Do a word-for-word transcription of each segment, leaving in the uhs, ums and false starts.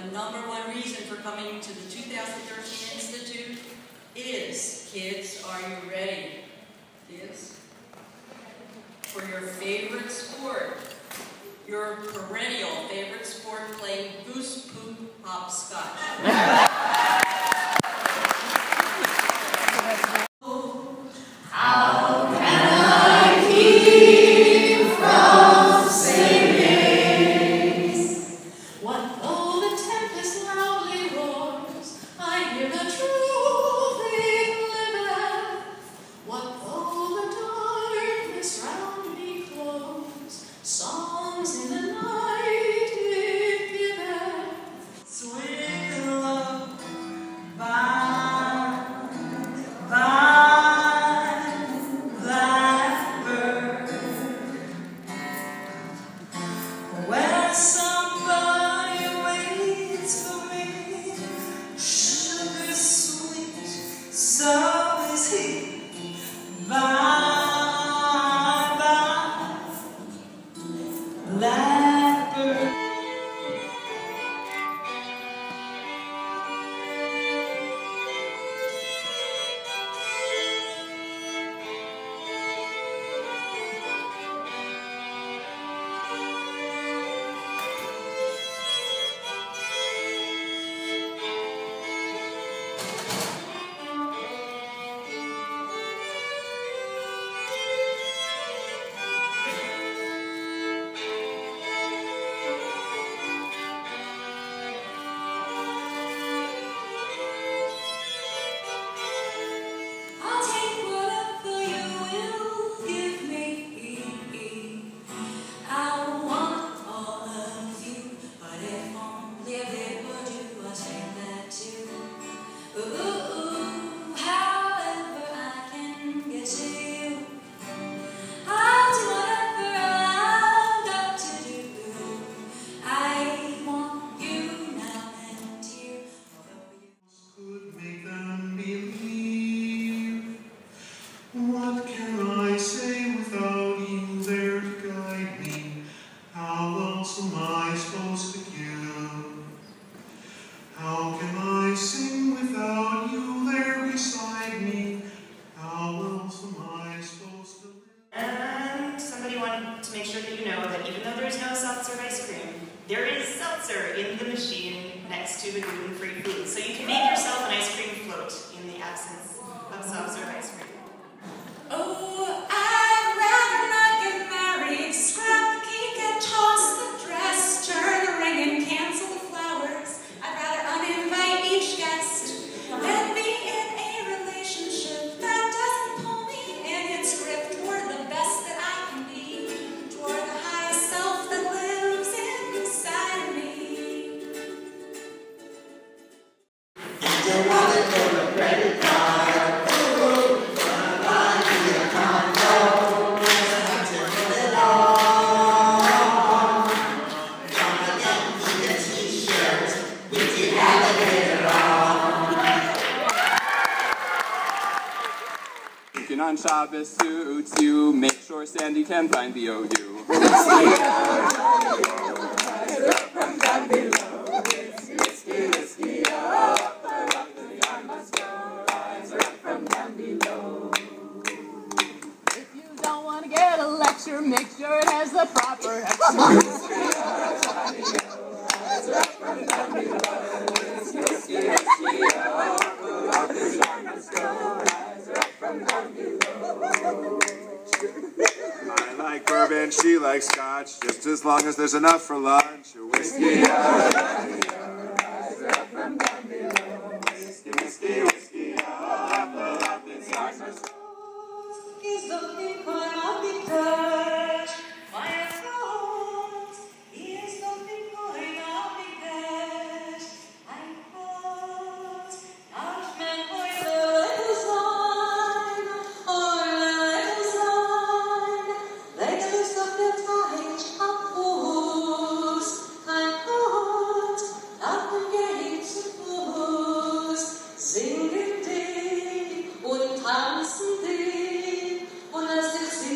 the number one reason for coming to the two thousand thirteen Institute is, kids, are you ready? Kids? For your favorite sport, your perennial favorite sport, playing goose poop hopscotch. There is seltzer in the machine next to the gluten-free food, so you can make yourself an ice cream float in the absence of seltzer ice cream. Oh, I'd rather not get married, scrap the cake and toss the dress, turn the ring and cancel the flowers. I'd rather uninvite each guest than be in a relationship that doesn't pull me in its grip toward the best that I can be, toward the high self that lives inside of me. Don't want to go to credit card. On Shabbos suits you, make sure Sandy can find the O U. If you don't want to get a lecture, make sure it has the proper exercise. I like bourbon, she likes scotch, just as long as there's enough for lunch. Whiskey up, whiskey, whiskey, whiskey up, up, it's darkness. He's looking for a touch, my throat. He is looking for a touch, I thought. Nourishment for the little sign, or the little sign. Like a loose of the tide of fools, I thought. Not the gates of fools, sing it day, und tanzen day, und das ist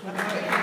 All right.